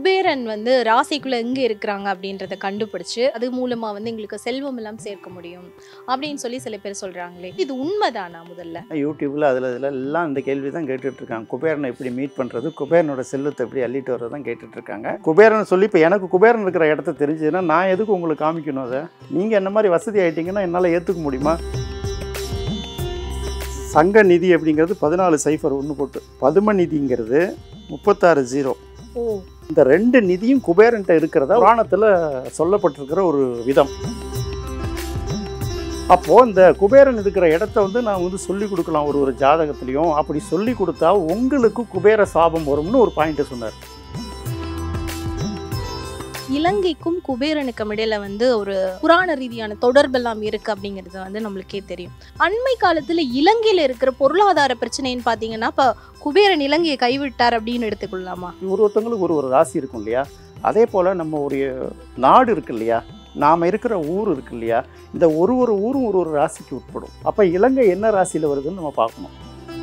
குபேரன் வந்து ராசிக்குள்ள எங்க இருக்கிறாங்க அப்படின்றத கண்டுபிடிச்சு அது மூலமா வந்து எங்களுக்கு செல்வம் எல்லாம் சேர்க்க முடியும் அப்படின்னு சொல்லி சில பேர் சொல்றாங்களே, இது உண்மைதானா? முதல்ல யூடியூப்ல அதுல எல்லாம் இந்த கேள்வி தான் கேட்டுட்டு இருக்காங்க. குபேரனை எப்படி மீட் பண்றது, குபேரனோட செல்வத்தை எப்படி அள்ளிட்டு வர்றது தான் கேட்டுட்டு இருக்காங்க. குபேரன் சொல்லி இப்போ எனக்கு குபேரன் இருக்கிற இடத்த தெரிஞ்சதுன்னா நான் எதுக்கு உங்களுக்கு காமிக்கணும்? அதை நீங்க என்ன மாதிரி வசதி ஆயிட்டீங்கன்னா என்னால் ஏற்றுக்க முடியுமா? சங்க நிதி அப்படிங்கிறது 1401 போட்டு, பதும நிதிங்கிறது 36 0. இந்த ரெண்டு நிதியும் குபேரன்ட்ட இருக்கிறதா புராணத்தில் சொல்லப்பட்டிருக்கிற ஒரு விதம். அப்போது இந்த குபேரன் இருக்கிற இடத்த வந்து நான் வந்து சொல்லி கொடுக்கலாம் ஒரு ஜாதகத்துலேயும். அப்படி சொல்லி கொடுத்தா உங்களுக்கு குபேர சாபம் வரும்னு ஒரு பாயிண்ட்டை சொன்னார். இலங்கைக்கும் குபேரனுக்கும் இடையில வந்து ஒரு புராண ரீதியான தொடர்பெல்லாம் இருக்கு அப்படிங்கிறது வந்து நம்மளுக்கே தெரியும். அண்மை காலத்துல இலங்கையில இருக்கிற பொருளாதார பிரச்சனைன்னு பாத்தீங்கன்னா இப்ப குபேரன் இலங்கையை கைவிட்டார் அப்படின்னு எடுத்துக்கொள்ளலாமா? ஒருத்தவங்களுக்கு ஒரு ராசி இருக்கும் இல்லையா? அதே போல் நம்ம ஒரு நாடு இருக்கு இல்லையா, நாம் இருக்கிற ஊர் இருக்கு இல்லையா, இந்த ஒரு ஊரும் ஒரு ராசிக்கு உட்படும். அப்போ இலங்கை என்ன ராசியில் வருதுன்னு நம்ம பார்க்கணும்.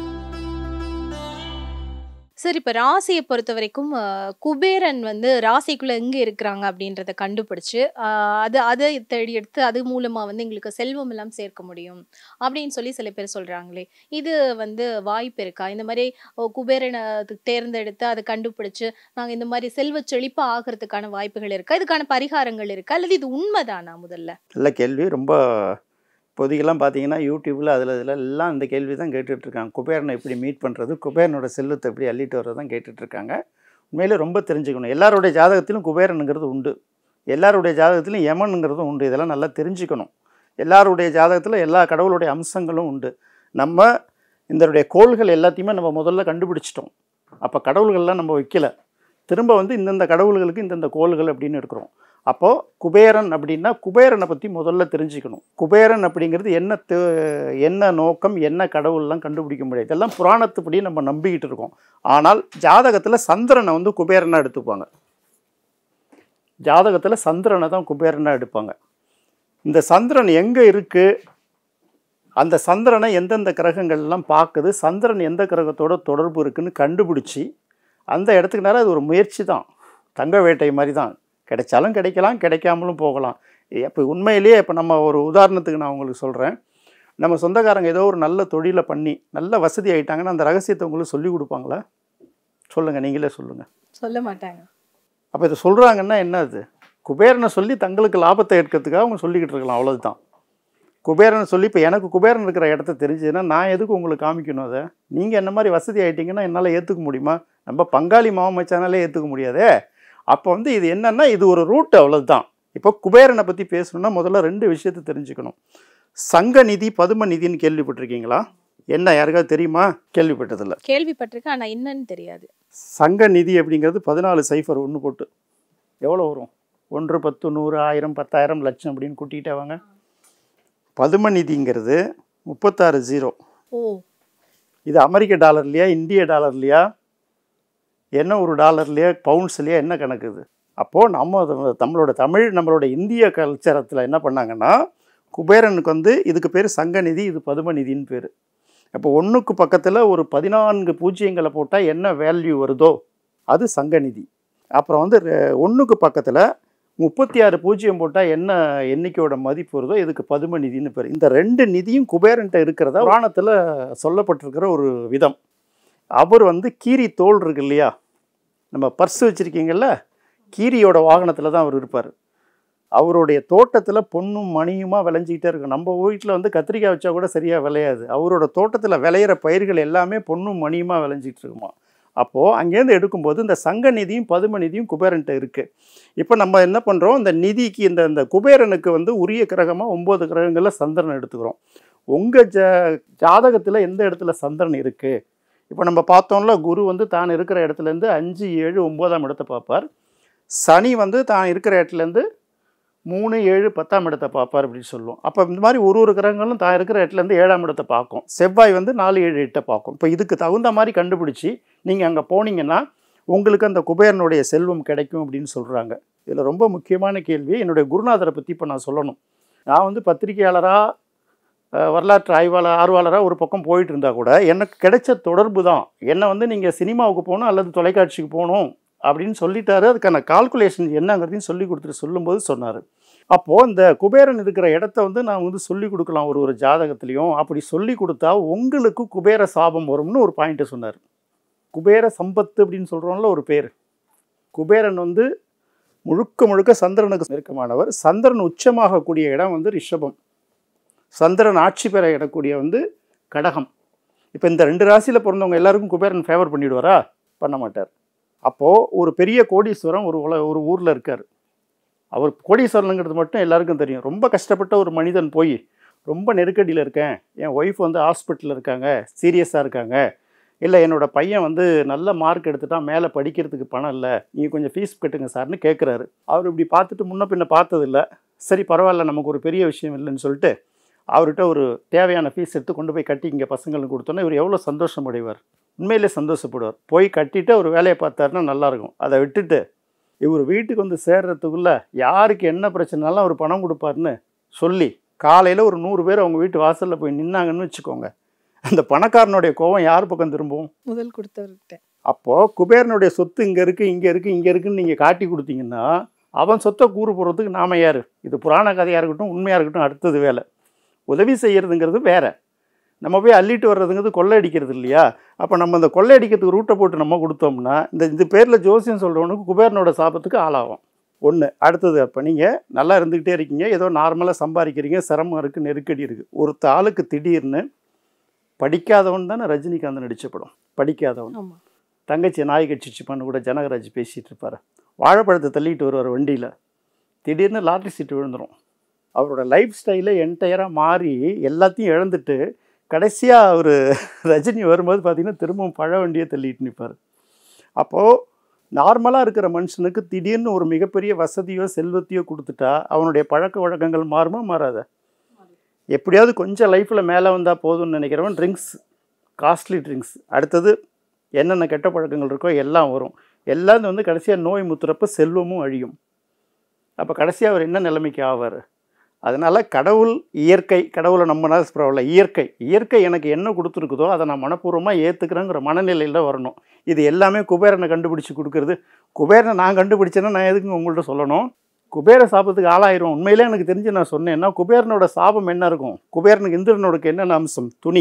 சரி, இப்ப ராசியை பொறுத்த வரைக்கும் குபேரன் வந்து ராசிக்குள்ள எங்க இருக்கிறாங்க அப்படின்றத கண்டுபிடிச்சு அதை தேடி எடுத்து அது மூலமா வந்து எங்களுக்கு செல்வம் எல்லாம் சேர்க்க முடியும் அப்படின்னு சொல்லி சில பேர் சொல்றாங்களே, இது வந்து வாய்ப்பு இருக்கா? இந்த மாதிரி குபேரனை தேர்ந்தெடுத்து அதை கண்டுபிடிச்சு நாங்க இந்த மாதிரி செல்வ செழிப்பா ஆகிறதுக்கான வாய்ப்புகள் இருக்கா? இதுக்கான பரிகாரங்கள் இருக்கா? அல்லது இது உண்மைதானா? முதல்ல நல்ல கேள்வி. ரொம்ப இப்போதைக்கெல்லாம் பார்த்தீங்கன்னா யூடியூப்பில் அதில் எல்லாம் இந்த கேள்வி தான் கேட்டுட்ருக்காங்க. குபேரனை எப்படி மீட் பண்ணுறது, குபேரனோட செல்வத்தை எப்படி அள்ளிட்டு வர்றது தான் கேட்டுட்ருக்காங்க. உண்மையிலே ரொம்ப தெரிஞ்சுக்கணும். எல்லாருடைய ஜாதகத்திலும் குபேரனுங்கிறது உண்டு, எல்லாருடைய ஜாதகத்திலும் யமனுங்கிறதும் உண்டு. இதெல்லாம் நல்லா தெரிஞ்சுக்கணும். எல்லாருடைய ஜாதகத்தில் எல்லா கடவுளுடைய அம்சங்களும் உண்டு. நம்ம இதனுடைய கோள்கள் எல்லாத்தையுமே நம்ம முதல்ல கண்டுபிடிச்சிட்டோம். அப்போ கடவுள்கள்லாம் நம்ம வைக்கல, திரும்ப வந்து இந்தந்த கடவுள்களுக்கு இந்தந்த கோள்கள் அப்படின்னு எடுக்கிறோம். அப்போது குபேரன் அப்படின்னா குபேரனை பற்றி முதல்ல தெரிஞ்சுக்கணும். குபேரன் அப்படிங்கிறது என்ன நோக்கம், என்ன கடவுள்லாம் கண்டுபிடிக்க முடியாது. இதெல்லாம் புராணத்துப்படி நம்ம நம்பிக்கிட்டு இருக்கோம். ஆனால் ஜாதகத்தில் சந்திரனை வந்து குபேரனாக எடுத்துப்பாங்க. ஜாதகத்தில் சந்திரனை தான் குபேரனாக எடுப்பாங்க. இந்த சந்திரன் எங்கே இருக்குது, அந்த சந்திரனை எந்தெந்த கிரகங்கள்லாம் பார்க்குது, சந்திரன் எந்த கிரகத்தோட தொடர்பு இருக்குதுன்னு கண்டுபிடிச்சி அந்த இடத்துக்கு நேரம் அது ஒரு முயற்சி தான். தங்க வேட்டை மாதிரி தான். கிடைச்சாலும் கிடைக்கலாம், கிடைக்காமலும் போகலாம். இப்போ உண்மையிலேயே இப்போ நம்ம ஒரு உதாரணத்துக்கு நான் உங்களுக்கு சொல்கிறேன். நம்ம சொந்தக்காரங்க ஏதோ ஒரு நல்ல தொழிலை பண்ணி நல்ல வசதி ஆகிட்டாங்கன்னா அந்த ரகசியத்தை உங்களுக்கு சொல்லி கொடுப்பாங்களா? சொல்லுங்கள், நீங்களே சொல்லுங்கள். சொல்ல மாட்டாங்க. அப்போ இதை சொல்கிறாங்கன்னா என்ன? அது குபேரனை சொல்லி தங்களுக்கு லாபத்தை எடுக்கிறதுக்காக அவங்க சொல்லிக்கிட்டு இருக்கலாம், அவ்வளோதான். குபேரனை சொல்லி இப்போ எனக்கு குபேரன் இருக்கிற இடத்த தெரிஞ்சதுன்னா நான் எதுக்கு உங்களுக்கு காமிக்கணும்? அதை நீங்கள் என்ன மாதிரி வசதி ஆகிட்டிங்கன்னா என்னால் ஏற்றுக்க முடியுமா? நம்ம பங்காளி மாமா மச்சானாலே ஏற்றுக்க முடியாதே. அப்போ வந்து இது என்னன்னா, இது ஒரு ரூட், அவ்வளோதான். இப்போ குபேரனை பற்றி பேசணுன்னா முதல்ல ரெண்டு விஷயத்தை தெரிஞ்சுக்கணும். சங்க நிதி, பதும நிதின்னு கேள்விப்பட்டிருக்கீங்களா? என்ன யாருக்காவது தெரியுமா? கேள்விப்பட்டதில்லை. கேள்விப்பட்டிருக்கேன், ஆனால் என்னன்னு தெரியாது. சங்க நிதி அப்படிங்கிறது 1401 போட்டு எவ்வளோ வரும்? 1 10 100 1000 10,000 லட்சம் அப்படின்னு கூட்டிகிட்டே வாங்க. பதும நிதிங்கிறது 36 0. இது அமெரிக்க டாலர்லையா, இந்திய டாலர்லையா, என்ன ஒரு டாலர்லையா, பவுண்ட்ஸ்லையா, என்ன கணக்குது? அப்போது நம்மளோட நம்மளோட இந்திய கல்ச்சரத்தில் என்ன பண்ணாங்கன்னா, குபேரனுக்கு வந்து இதுக்கு பேர் சங்க நிதி, இது பதும நிதின்னு பேர். அப்போ ஒன்றுக்கு பக்கத்தில் ஒரு 14 பூஜ்ஜியங்களை போட்டால் என்ன வேல்யூ வருதோ அது சங்க நிதி. அப்புறம் வந்து ஒன்றுக்கு பக்கத்தில் 36 பூஜ்ஜியம் போட்டால் என்ன எண்ணிக்கையோட மதிப்பு வருதோ இதுக்கு பதும நிதின்னு பேர். இந்த ரெண்டு நிதியும் குபேரன்ட்ட இருக்கிறதா புராணத்தில் சொல்லப்பட்டிருக்கிற ஒரு விதம். அவர் வந்து கீரி தோல் இருக்கு இல்லையா, நம்ம பர்ஸ் வச்சுருக்கீங்கள்ல, கீரியோட வாகனத்தில் தான் அவர் இருப்பார். அவருடைய தோட்டத்தில் பொண்ணும் மணியுமா விளைஞ்சிக்கிட்டே இருக்கும். நம்ம வீட்டில் வந்து கத்திரிக்காய் வச்சா கூட சரியாக விளையாது. அவரோட தோட்டத்தில் விளையிற பயிர்கள் எல்லாமே பொண்ணும் மணியுமா விளைஞ்சிக்கிட்டு இருக்குமா. அப்போது அங்கேருந்து எடுக்கும்போது இந்த சங்க நிதியும் பதும நிதியும் குபேரன்ட்ட இருக்குது. இப்போ நம்ம என்ன பண்ணுறோம், இந்த நிதிக்கு இந்த குபேரனுக்கு வந்து உரிய கிரகமாக 9 கிரகங்களில் சந்திரன் எடுத்துக்கிறோம். உங்கள் ஜாதகத்தில் எந்த இடத்துல சந்திரன் இருக்குது? இப்போ நம்ம பார்த்தோம்ல, குரு வந்து தான் இருக்கிற இடத்துலேருந்து 5 7 9ஆம் இடத்தை பார்ப்பார். சனி வந்து தான் இருக்கிற இடத்துலேருந்து 3 7 10ஆம் இடத்தை பார்ப்பார் அப்படின்னு சொல்லுவோம். அப்போ இந்த மாதிரி ஒரு கிரகங்களும் தான் இருக்கிற இடத்துலேருந்து 7ஆம் இடத்தை பார்க்கும். செவ்வாய் வந்து 4 7 8 பார்க்கும். இப்போ இதுக்கு தகுந்த மாதிரி கண்டுபிடிச்சி நீங்கள் அங்கே போனீங்கன்னா உங்களுக்கு அந்த குபேரனுடைய செல்வம் கிடைக்கும் அப்படின்னு சொல்கிறாங்க. இதில் ரொம்ப முக்கியமான கேள்வி, என்னுடைய குருநாதரை பற்றி இப்போ நான் சொல்லணும். நான் வந்து பத்திரிகையாளராக வரலாற்று ஆர்வலராக ஒரு பக்கம் போயிட்டு இருந்தால் கூட எனக்கு கிடைச்ச தொடர்பு தான். என்னை வந்து நீங்கள் சினிமாவுக்கு போகணும் அல்லது தொலைக்காட்சிக்கு போகணும், அப்படின்னு சொல்லிட்டாரு. அதுக்கான கால்குலேஷன் என்னங்கிறதையும் சொல்லி கொடுத்துட்டு சொல்லும்போது சொன்னார். அப்போது இந்த குபேரன் இருக்கிற இடத்த வந்து நான் வந்து சொல்லி கொடுக்கலாம் ஒரு ஜாதகத்துலேயும். அப்படி சொல்லி கொடுத்தா உங்களுக்கு குபேர சாபம் வரும்னு ஒரு பாயிண்ட்டை சொன்னார். குபேர சம்பத்து அப்படின்னு சொல்கிறோம்ல ஒரு பேர். குபேரன் வந்து முழுக்க முழுக்க சந்திரனுக்கு நெருக்கமானவர். சந்திரன் உச்சமாகக்கூடிய இடம் வந்து ரிஷபம். சந்திரன் ஆட்சி பெற இடக்கூடிய வந்து கடகம். இப்போ இந்த 2 ராசியில் பிறந்தவங்க எல்லாருக்கும் குபேரன் ஃபேவர் பண்ணிவிடுவாரா? பண்ண மாட்டார். அப்போது ஒரு பெரிய கோடீஸ்வரன் ஒரு ஊரில் இருக்கார். அவர் கோடீஸ்வரனுங்கிறது மட்டும் எல்லாருக்கும் தெரியும். ரொம்ப கஷ்டப்பட்ட ஒரு மனிதன் போய் ரொம்ப நெருக்கடியில் இருக்கேன், என் ஒய்ஃப் வந்து ஹாஸ்பிட்டலில் இருக்காங்க, சீரியஸாக இருக்காங்க, இல்லை என்னோடய பையன் வந்து நல்ல மார்க் எடுத்துட்டான், மேலே படிக்கிறதுக்கு பணம் இல்லை, நீங்கள் கொஞ்சம் ஃபீஸ் கட்டுங்க சார்னு கேட்குறாரு. அவர் இப்படி பார்த்துட்டு முன்ன பின்ன பார்த்ததில்ல. சரி பரவாயில்ல, நமக்கு ஒரு பெரிய விஷயம் இல்லைன்னு சொல்லிட்டு அவர்கிட்ட ஒரு தேவையான ஃபீஸ் எடுத்து கொண்டு போய் கட்டி இங்கே பசங்களுக்கு கொடுத்தோன்னா இவர் எவ்வளோ சந்தோஷம் அடைவார், உண்மையிலே சந்தோஷப்படுவார். போய் கட்டிட்டு அவர் வேலையை பார்த்தாருன்னா நல்லாயிருக்கும். அதை விட்டுட்டு இவர் வீட்டுக்கு வந்து சேர்றதுக்குள்ளே யாருக்கு என்ன பிரச்சனைனாலும் அவர் பணம் கொடுப்பாருன்னு சொல்லி காலையில் ஒரு 100 பேர் அவங்க வீட்டு வாசலில் போய் நின்னாங்கன்னு வச்சுக்கோங்க, அந்த பணக்காரனுடைய கோபம் யார் பக்கம் திரும்பும்? முதல் கொடுத்தவர்கிட்ட. அப்போது குபேரனுடைய சொத்து இங்கே இருக்குது, இங்கே இருக்குது, இங்கே இருக்குதுன்னு நீங்கள் காட்டி கொடுத்தீங்கன்னா அவன் சொத்தை கூறு போடுறதுக்கு நாம யார்? இது புராண கதையாக இருக்கட்டும் உண்மையாக இருக்கட்டும் அடுத்தது வேலை. உதவி செய்கிறதுங்கிறது வேறு, நம்ம போய் அள்ளிட்டு வர்றதுங்கிறது கொள்ளை அடிக்கிறது இல்லையா? அப்போ நம்ம அந்த கொள்ளை அடிக்கிறதுக்கு ரூட்டை போட்டு நம்ம கொடுத்தோம்னா இந்த பேரில் ஜோசியம் சொல்கிறவனுக்கு குபேரனோட சாபத்துக்கு ஆளாகும். ஒன்று. அடுத்தது, அப்போ நீங்கள் நல்லா இருந்துக்கிட்டே இருக்கீங்க, ஏதோ நார்மலாக சம்பாதிக்கிறீங்க, சிரமம் இருக்குது, நெருக்கடி இருக்குது. ஒரு ஆளுக்கு திடீர்னு படிக்காதவன் தானே ரஜினிகாந்த் நடித்த படம், படிக்காதவன். தங்கச்சி நாய் கட்சிச்சுப்பான்னு கூட ஜனகராஜ் பேசிகிட்டு இருப்பார். வாழைப்பழத்தை தள்ளிட்டு வருவார் வண்டியில், திடீர்னு லாட்ரி சீட்டு விழுந்துடும். அவரோட லைஃப் ஸ்டைலை என்டையராக மாறி எல்லாத்தையும் இழந்துட்டு கடைசியாக அவர் ரஜினி வரும்போது பார்த்திங்கன்னா திரும்பவும் பழ வண்டியை தள்ளிட்டு நிற்பார். அப்போது நார்மலாக இருக்கிற மனுஷனுக்கு திடீர்னு ஒரு மிகப்பெரிய வசதியோ செல்வத்தையோ கொடுத்துட்டா அவனுடைய பழக்க வழக்கங்கள் மாறுமா மாறாத? எப்படியாவது கொஞ்சம் லைஃப்பில் மேலே வந்தால் போதும்னு நினைக்கிறவன் ட்ரிங்க்ஸ், காஸ்ட்லி ட்ரிங்க்ஸ், அடுத்தது என்னென்ன கெட்ட பழக்கங்கள் இருக்கோ எல்லாம் வரும். எல்லாம் வந்து கடைசியாக நோய் முத்துறப்ப செல்வமும் அழியும். அப்போ கடைசியாக அவர் என்ன நிலைமைக்கு ஆவார்? அதனால் கடவுள், இயற்கை, கடவுளை நம்பினா பரவாயில்ல, இயற்கை எனக்கு என்ன கொடுத்துருக்குதோ அதை நான் மனப்பூர்வமாக ஏற்றுக்கிறேங்கிற மனநிலையில் வரணும். இது எல்லாமே குபேரனை கண்டுபிடிச்சி கொடுக்குறது. குபேரனை நான் கண்டுபிடிச்சேன்னா நான் எதுக்கு உங்கள்கிட்ட சொல்லணும்? குபேர சாபத்துக்கு ஆளாயிரும். உண்மையிலே எனக்கு தெரிஞ்சு நான் சொன்னேன்னா குபேரனோட சாபம் என்ன இருக்கும்? குபேரனுக்கு இந்திரனோடக்கு என்னென்ன அம்சம்? துணி,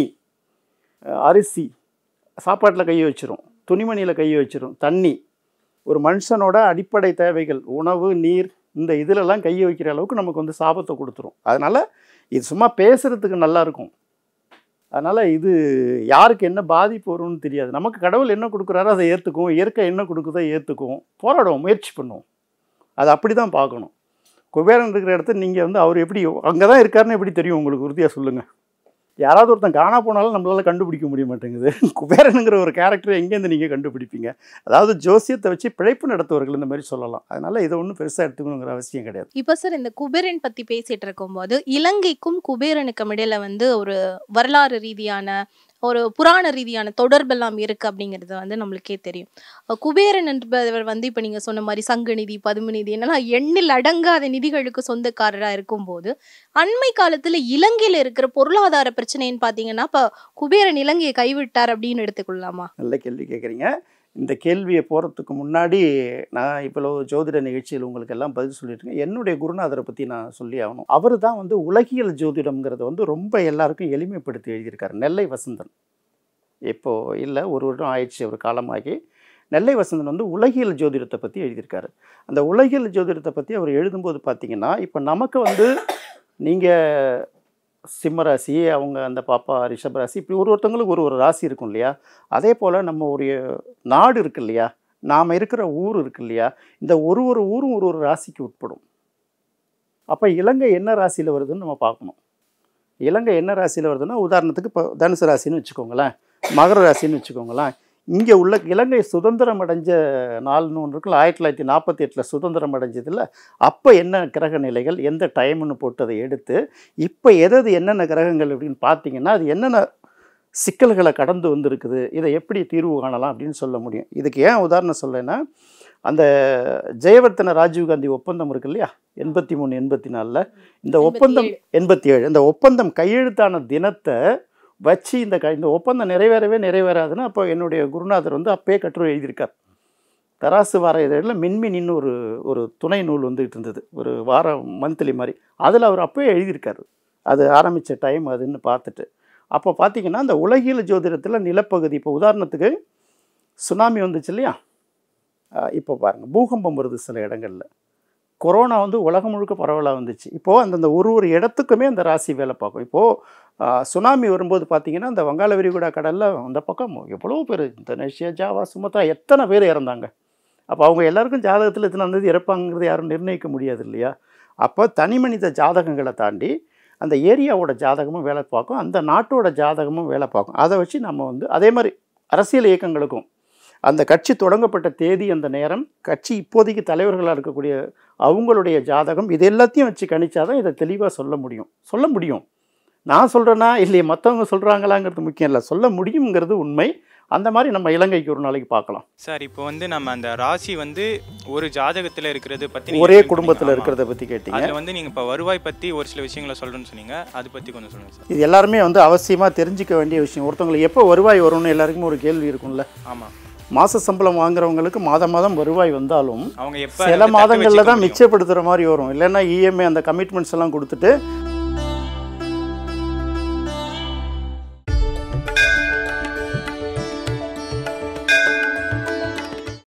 அரிசி, சாப்பாட்டில் கையை வச்சிரும், துணிமணியில் கையை வச்சிரும், தண்ணி, ஒரு மனுஷனோட அடிப்படை தேவைகள் உணவு, நீர், இந்த இதிலெல்லாம் கையை வைக்கிற அளவுக்கு நமக்கு வந்து சாபத்தை கொடுத்துரும். அதனால் இது சும்மா பேசுகிறதுக்கு நல்லாயிருக்கும். அதனால் இது யாருக்கு என்ன பாதிப்பு வரும்னு தெரியாது. நமக்கு கடவுள் என்ன கொடுக்குறாரோ அதை ஏற்றுக்குவோம், இயற்கை என்ன கொடுக்குதோ ஏற்றுக்குவோம், போராடுவோம், முயற்சி பண்ணுவோம். அது அப்படி தான் பார்க்கணும். குபேரன் இருக்கிற இடத்துல நீங்கள் வந்து அவர் எப்படி அங்கே தான் இருக்காருன்னு எப்படி தெரியும் உங்களுக்கு? உறுதியாக சொல்லுங்கள். யாராவது ஒருத்தன் காணா போனாலும் நம்மளால் கண்டுபிடிக்க முடிய மாட்டேங்குது. குபேரனுங்கிற ஒரு கேரக்டரை எங்கேருந்து நீங்கள் கண்டுபிடிப்பீங்க? அதாவது ஜோசியத்தை வச்சு பிழைப்பு நடத்துவர்கள் இந்த மாதிரி சொல்லலாம். அதனால் இதை ஒன்றும் பெருசாக எடுத்துக்கணுங்கிற அவசியம் கிடையாது. இப்போ சார் இந்த குபேரன் பற்றி பேசிகிட்டு இருக்கும்போது இலங்கைக்கும் குபேரனுக்கும் இடையில வந்து ஒரு வரலாறு ரீதியான ஒரு புராண ரீதியான தொடர்பெல்லாம் இருக்குது அப்படிங்கிறது வந்து நம்மளுக்கே தெரியும். குபேரன் என்பவர் வந்து இப்போ நீங்கள் சொன்ன மாதிரி சங்க நிதி, பதும நிதி, என்னன்னா எண்ணில் அடங்காத நிதிகளுக்கு சொந்தக்காரராக இருக்கும்போது அண்மை காலத்தில் இலங்கையில் இருக்கிற பொருளாதார பிரச்சனைன்னு பார்த்தீங்கன்னா இப்போ குபேரன் இலங்கையை கைவிட்டார் அப்படின்னு எடுத்துக்கொள்ளலாமா? நல்ல கேள்வி கேட்குறீங்க. இந்த கேள்வியை போகிறதுக்கு முன்னாடி நான் இப்போ ஜோதிட நிகழ்ச்சியில் உங்களுக்கு எல்லாம் பதில் சொல்லியிருக்கேன். என்னுடைய குருநாதரை பற்றி நான் சொல்லி ஆகணும். அவர் தான் வந்து உலகியல் ஜோதிடம்ங்கிறத வந்து ரொம்ப எல்லாருக்கும் எளிமைப்படுத்தி எழுதியிருக்காரு. நெல்லை வசந்தன் இப்போது இல்லை, ஒரு வருடம் ஆயிடுச்சு அவர் காலமாகி. நெல்லை வசந்தன் வந்து உலகியல் ஜோதிடத்தை பற்றி எழுதியிருக்காரு. அந்த உலகியல் ஜோதிடத்தை பற்றி அவர் எழுதும்போது பார்த்திங்கன்னா, இப்போ நமக்கு வந்து நீங்கள் சிம்மராசி, அவங்க அந்த பாப்பா ரிஷபராசி, இப்படி ஒருத்தவங்களுக்கு ஒரு ராசி இருக்கும் இல்லையா? அதே போல் நம்ம ஒரு நாடு இருக்கு இல்லையா, நாம் இருக்கிற ஊர் இருக்கு இல்லையா, இந்த ஒரு ஊரும் ஒரு ராசிக்கு உட்படும். அப்போ இலங்கை என்ன ராசியில் வருதுன்னு நம்ம பார்க்கணும். இலங்கை என்ன ராசியில் வருதுன்னா, உதாரணத்துக்கு இப்போ தனுசு ராசின்னு வச்சுக்கோங்களேன், மகர ராசின்னு வச்சுக்கோங்களேன். இங்கே உள்ள இலங்கை சுதந்திரம் அடைஞ்ச நாள்னு ஒன்று இருக்குல்ல, 1948 சுதந்திரம் அடைஞ்சதில்ல, அப்போ என்ன கிரக நிலைகள் எந்த டைம்னு போட்டு அதை எடுத்து இப்போ எது என்னென்ன கிரகங்கள் அப்படின்னு பார்த்தீங்கன்னா அது என்னென்ன சிக்கல்களை கடந்து வந்திருக்குது, இதை எப்படி தீர்வு காணலாம் அப்படின்னு சொல்ல முடியும். இதுக்கு ஏன் உதாரணம் சொல்லேன்னா, அந்த ஜெயவர்த்தன ராஜீவ்காந்தி ஒப்பந்தம் இருக்கு இல்லையா, 83 84, இந்த ஒப்பந்தம் 87, இந்த ஒப்பந்தம் கையெழுத்தான தினத்தை வச்சு இந்த ஒப்பந்தம் நிறைவேறவே நிறைவேறாதுன்னு அப்போ என்னுடைய குருநாதர் வந்து அப்பயே கட்டுரை எழுதியிருக்கார். தராசு வார இதழில் மின்மினின்னு ஒரு ஒரு துணை நூல் வந்துகிட்டு இருந்தது, ஒரு வாரம் மந்த்லி மாதிரி. அதில் அவர் அப்போயே எழுதியிருக்காரு, அது ஆரம்பித்த டைம் அதுன்னு பார்த்துட்டு. அப்போ பார்த்தீங்கன்னா அந்த உலகியல் ஜோதிடத்தில் நிலப்பகுதி, இப்போ உதாரணத்துக்கு சுனாமி வந்துச்சு இல்லையா, இப்போ பாருங்கள் பூகம்பம் வருது சில இடங்களில், கொரோனா வந்து உலகம் முழுக்க பரவலாக வந்துச்சு. இப்போது அந்தந்த ஒரு இடத்துக்குமே அந்த ராசி வேலை பார்க்கும். இப்போது சுனாமி வரும்போது பார்த்தீங்கன்னா அந்த வங்காள விரிகுடா கடலில் அந்த பக்கம் எவ்வளோ பேர், இந்தோனேஷியா, ஜாவா, சுமத்ரா, எத்தனை பேர் இறந்தாங்க. அப்போ அவங்க எல்லாருக்கும் ஜாதகத்தில் எத்தனை வந்தது இறப்பாங்கிறது யாரும் நிர்ணயிக்க முடியாது இல்லையா. அப்போ தனி மனித ஜாதகங்களை தாண்டி அந்த ஏரியாவோட ஜாதகமும் வேலை பார்க்கும், அந்த நாட்டோட ஜாதகமும் வேலை பார்க்கும். அதை வச்சு நம்ம வந்து அதே மாதிரி அரசியல் இயக்கங்களுக்கும் அந்த கட்சி தொடங்கப்பட்ட தேதி, அந்த நேரம், கட்சி இப்போதைக்கு தலைவர்களாக இருக்கக்கூடிய அவங்களுடைய ஜாதகம், இது எல்லாத்தையும் வச்சு கணிச்சாதான் இதை தெளிவாக சொல்ல முடியும். நான் சொல்கிறேன்னா இல்லையே மற்றவங்க சொல்கிறாங்களாங்கிறது முக்கியம் இல்லை, சொல்ல முடியுங்கிறது உண்மை. அந்த மாதிரி நம்ம இலங்கைக்கு ஒரு நாளைக்கு பார்க்கலாம் சார். இப்போ வந்து நம்ம அந்த ராசி வந்து ஒரு ஜாதகத்தில் இருக்கிறது பற்றி, ஒரே குடும்பத்தில் இருக்கிறத பற்றி கேட்டீங்க. அதில் வந்து நீங்கள் இப்போ வருவாய் பற்றி ஒரு சில விஷயங்களை சொல்கிறேன்னு சொன்னீங்க, அதை பற்றி கொஞ்சம் சொல்லுங்கள் சார். இது எல்லாருமே வந்து அவசியமாக தெரிஞ்சிக்க வேண்டிய விஷயம். ஒருத்தவங்களுக்கு எப்போ வருவாய் வரும்னு எல்லாருக்குமே ஒரு கேள்வி இருக்கும்ல. ஆமாம். மாத சம்பளம் வாங்குறவங்களுக்கு மாதம் வருவாய் வந்தாலும் அவங்க எப்போ சில மாதங்களில் தான் மிச்சப்படுத்துகிற மாதிரி வரும். இல்லைன்னா இஎம்ஐ அந்த கமிட்மெண்ட்ஸ் எல்லாம் கொடுத்துட்டு